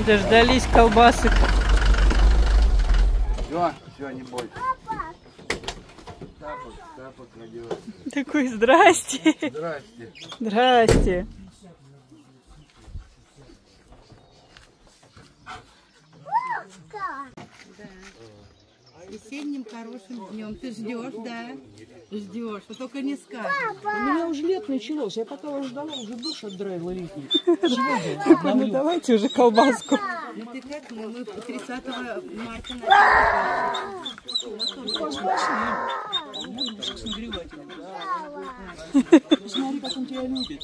Дождались колбасок. Все, не бойся. Тапок родилась. Такой, здрасте. Здрасте. Здрасте. Весенним хорошим днем. Ты ждешь, да? Ждешь. Вот только не скажешь. У меня уже лет началось. Я пока вас ждала, уже душ отдраила летний. Ну давайте уже колбаску. Ну ты как? Мы 30 марта Посмотри, как он тебя любит.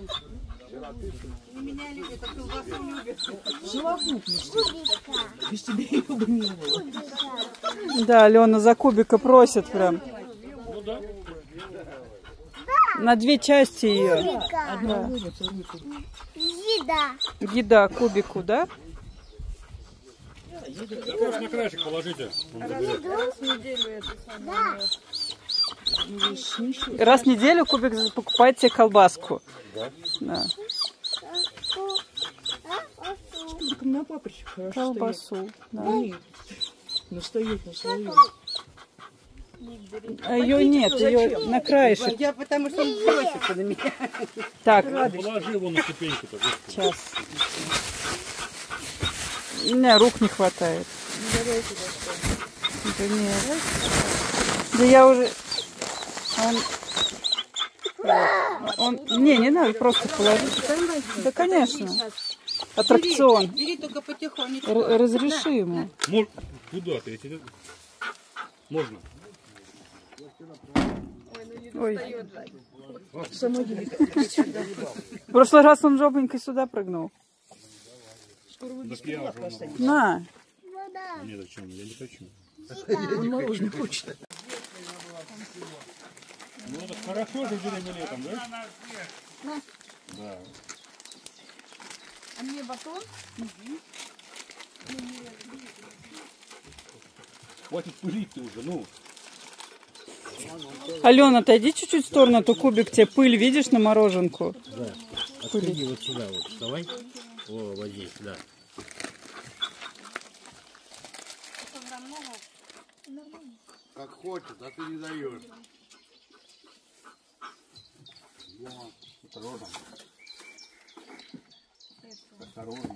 не меня любят, а колбасу любят. Совокупность. Без тебя его бы не было. Да, Алена за кубика просит прям. На 2 части ее. Одна. Еда кубику, да? Просто на краешек положите. Раз в неделю кубик покупает себе колбаску. Да. С кубиком на папочек хорошо Колбасу. Да. стоит. Настоять на свою. А ее нет, ее на краешек. Я потому что он бросится на меня. Так, Положи его на ступеньку-то. сейчас. У меня рук не хватает. Да нет. Да я уже... Он... Не надо, просто положить. Да, конечно. Аттракцион. Бери только потихонечку. Разреши ему. Куда ты? Можно. Ой. В прошлый раз он жопонькой сюда прыгнул. Так я уже На. Нет, зачем? Я не хочу. Он мороженое хочет. Ну это хорошо же зимой летом, да? Да. А мне батон? Хватит пылить-то уже, ну. Алена, отойди чуть-чуть в сторону, а то кубик тебе пыль, видишь, на мороженку? Да. Отходи вот сюда, вот вставай. О, вот здесь, да. Как хочет, а ты не даешь. Осторожно. Осторожно.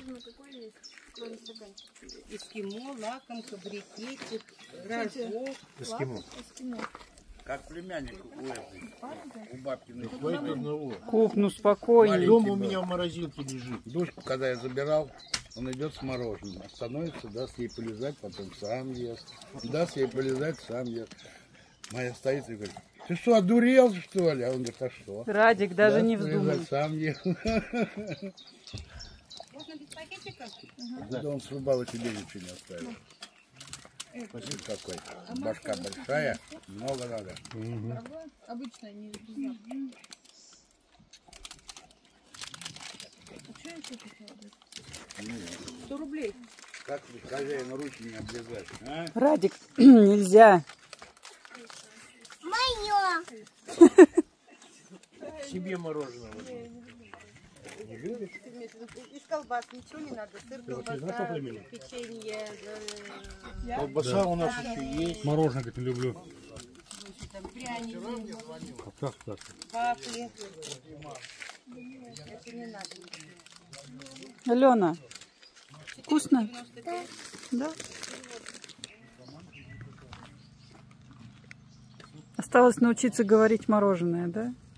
Эскимо, лакомка, брикетик, рожок. Эскимо. Как племянник у этой, у бабки. Хватит одного. Куб, ну спокойнее. Дома у меня в морозилке лежит. Дочку, когда я забирал, он идет с мороженым. Остановится, даст ей полезать, потом сам ест. Даст ей полезать, сам ест. Моя стоит и говорит: ты что, одурел, что ли? А он говорит: а что? Радик, даже Даст не полезать, вздумай. сам ест. Можно без пакетика? Да он срубал, и тебе ничего не оставил. Смотри, какой. Башка большая, много надо. Обычно не без 100 рублей. Как хозяину руки не облизать, а? Радик, нельзя. Себе мороженое. Не любишь? Из колбас ничего не надо. Сыр, колбаса, печенье, Колбаса у нас еще есть. Мороженое как люблю. там, пряники, А как так? вафли. Это не надо. Алена, вкусно? Да. Осталось научиться говорить мороженое, да?